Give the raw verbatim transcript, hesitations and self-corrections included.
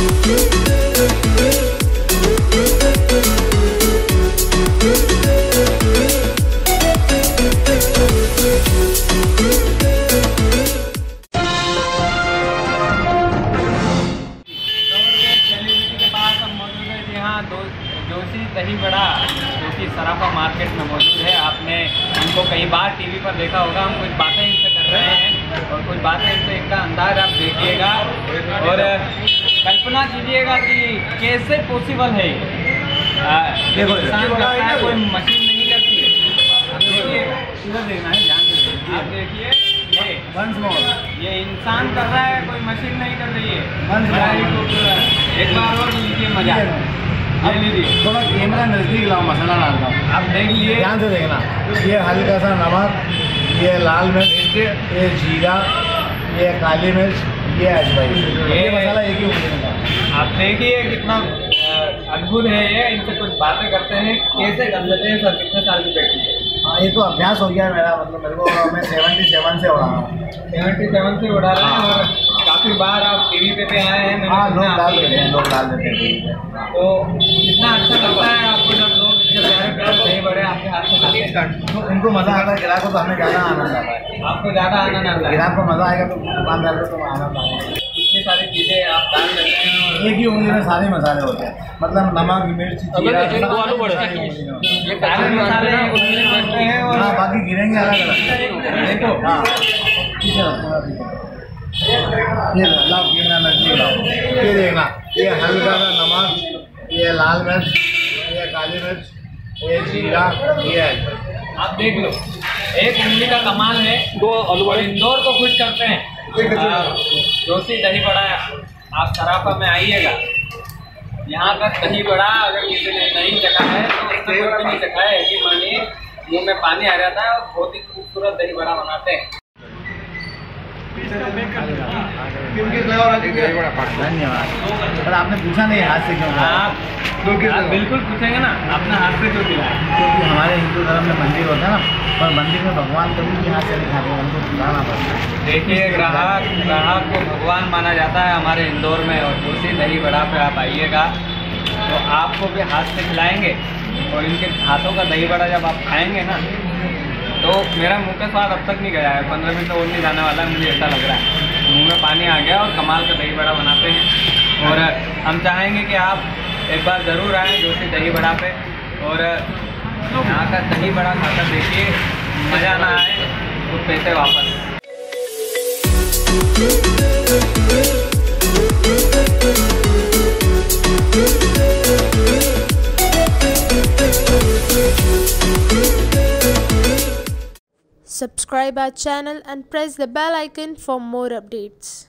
जोशी दही बड़ा जो कि सराफा मार्केट में मौजूद है। आपने इनको कई बार टीवी पर देखा होगा। हम कुछ बातें इनसे कर रहे हैं और कुछ बातें इनसे इनका अंदाज आप देखिएगा और कल्पना कीजिएगा कि कैसे पॉसिबल है। देखो इंसान करता है, कोई मशीन नहीं करती है। देखिए इधर देखना है, ध्यान से आप देखिए, ये वंस मोर ये इंसान कर रहा है, कोई मशीन नहीं कर रही है। एक बार और लीजिए मजा, ये लीजिए। थोड़ा कैमरा नजदीक लाओ, मसाला डालता हूँ, आप देख लिए, ध्यान से देखना। ये हल्का सा नमक, ये लाल मिर्च, ये जीरा, ये काली मिर्च, ये अजवाइन, ये मसाला एक ही उंगली। आप देखिए कितना अद्भुत है ये। इनसे कुछ बातें करते हैं, कैसे कर लेते हैं सर, कितने साल की बेटी है? हाँ, ये तो अभ्यास हो गया है मेरा, मतलब मेरे को, मैं सेवेंटी सेवन से उड़ा रहा हूँ। सेवेंटी सेवन से उड़ा रहे हैं और काफ़ी बार आप टीवी पे पे आए हैं। हाँ, लोग डाल देते हैं, लोग डाल देते हैं। तो कितना अच्छा लगता है आपको जब लोग इसके प्यारे प्यारे दही बड़े आपके हाथ से खाते हैं? तो उनको मज़ा आता है, ग्राहक को तो हमें ज़्यादा आनंद आता है। आपको ज़्यादा आनंद आता है? ग्राहक को मज़ा आएगा तो दुकानदार को तो आनंद आएगा। इतनी सारी चीज़ें आप डाल देते हैं, एक ही उंगली में सारे मसाले होते हैं, मतलब नमक, मिर्च, जीरा, ये सारे मसाले उंगली में पड़ते हैं और हाँ, बाकी गिरेंगे अलग अलग। देखो, हाँ, ये लाओ कैमरा नजदीक लाओ, ये देखना, ये हल्का सा नमक, ये लाल मिर्च, ये काली मिर्च, ये जीरा, ये अजवाइन। आप देख लो, एक उंगली का कमाल है। दो और इंदौर को खुश करते हैं। जोशी दही बड़ा, आप सराफा में आइएगा। यहाँ का दही बड़ा अगर किसी ने नहीं चखा है तो उसने कोई भी नहीं चखा है कि मानिए मुँह में पानी आ जाता है। और बहुत ही खूबसूरत दही बड़ा बनाते हैं। धन्यवाद। पर आपने पूछा नहीं हाथ से क्यों? आप आप बिल्कुल पूछेंगे ना, आपने हाथ से क्यों दिलाया? क्योंकि हमारे हिंदू धर्म में मंदिर होता है ना, पर मंदिर में भगवान कभी भी हाथ से नहीं खाते, उनको खिलाना पड़ता है। देखिए, ग्राहक ग्राहक को भगवान माना जाता है हमारे इंदौर में। और जोशी दही बड़ा पे आप आइएगा तो आपको भी हाथ से खिलाएंगे। और इनके हाथों का दही बड़ा जब आप खाएंगे ना, तो मेरा मुंह का स्वाद अब तक नहीं गया है। पंद्रह मिनट और नहीं जाने वाला है, मुझे ऐसा लग रहा है। मुंह में पानी आ गया। और कमाल का दही बड़ा बनाते हैं। और हम चाहेंगे कि आप एक बार ज़रूर आएँ जोशी दही बड़ा पे और यहाँ का दही बड़ा खाकर देखिए, मज़ा ना आए तो पैसे वापस। Subscribe our channel and press the bell icon for more updates.